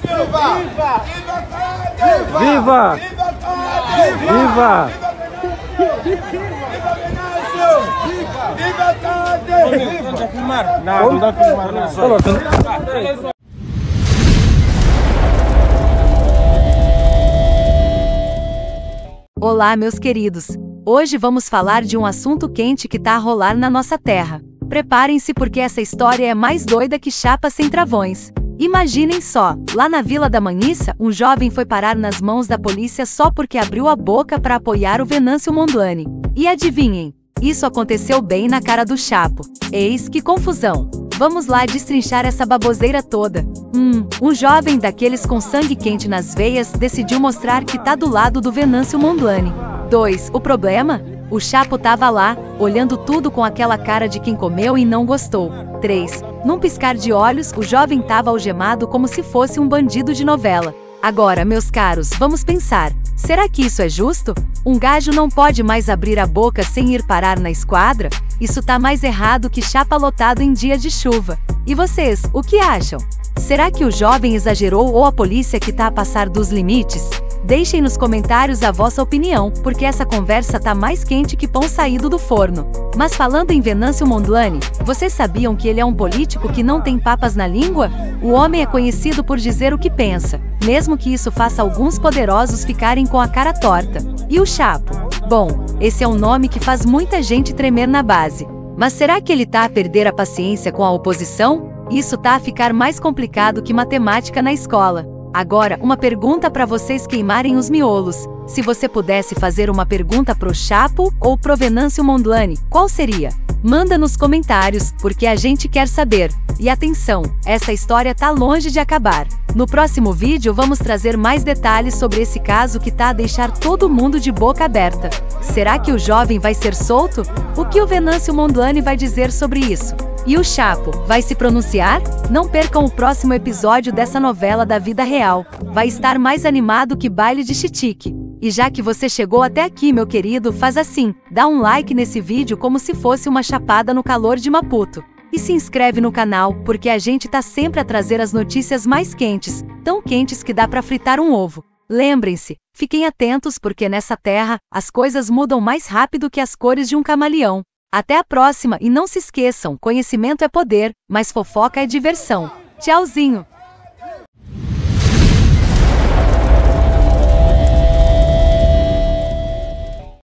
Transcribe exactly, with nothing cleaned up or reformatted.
Viva! Viva! Não dá filmar. Não, não dá filmar. Olá, meus queridos. Hoje vamos falar de um assunto quente que tá a rolar na nossa terra. Preparem-se porque essa história é mais doida que chapa sem travões. Imaginem só, lá na Vila da Manhiça, um jovem foi parar nas mãos da polícia só porque abriu a boca para apoiar o Venâncio Mondlane. E adivinhem, isso aconteceu bem na cara do Chapo. Eis que confusão! Vamos lá destrinchar essa baboseira toda. Hum, um jovem daqueles com sangue quente nas veias decidiu mostrar que tá do lado do Venâncio Mondlane. dois. O problema? O Chapo tava lá, olhando tudo com aquela cara de quem comeu e não gostou. três. Num piscar de olhos, o jovem tava algemado como se fosse um bandido de novela. Agora, meus caros, vamos pensar. Será que isso é justo? Um gajo não pode mais abrir a boca sem ir parar na esquadra? Isso tá mais errado que chapa lotado em dia de chuva. E vocês, o que acham? Será que o jovem exagerou ou a polícia que tá a passar dos limites? Deixem nos comentários a vossa opinião, porque essa conversa tá mais quente que pão saído do forno. Mas falando em Venâncio Mondlane, vocês sabiam que ele é um político que não tem papas na língua? O homem é conhecido por dizer o que pensa, mesmo que isso faça alguns poderosos ficarem com a cara torta. E o Chapo? Bom, esse é um nome que faz muita gente tremer na base. Mas será que ele tá a perder a paciência com a oposição? Isso tá a ficar mais complicado que matemática na escola. Agora, uma pergunta para vocês queimarem os miolos. Se você pudesse fazer uma pergunta pro Chapo ou pro Venâncio Mondlane, qual seria? Manda nos comentários, porque a gente quer saber. E atenção, essa história tá longe de acabar. No próximo vídeo vamos trazer mais detalhes sobre esse caso que tá a deixar todo mundo de boca aberta. Será que o jovem vai ser solto? O que o Venâncio Mondlane vai dizer sobre isso? E o Chapo, vai se pronunciar? Não percam o próximo episódio dessa novela da vida real. Vai estar mais animado que baile de chitique. E já que você chegou até aqui, meu querido, faz assim, dá um like nesse vídeo como se fosse uma chapada no calor de Maputo. E se inscreve no canal, porque a gente tá sempre a trazer as notícias mais quentes, tão quentes que dá pra fritar um ovo. Lembrem-se, fiquem atentos porque nessa terra, as coisas mudam mais rápido que as cores de um camaleão. Até a próxima e não se esqueçam, conhecimento é poder, mas fofoca é diversão. Tchauzinho!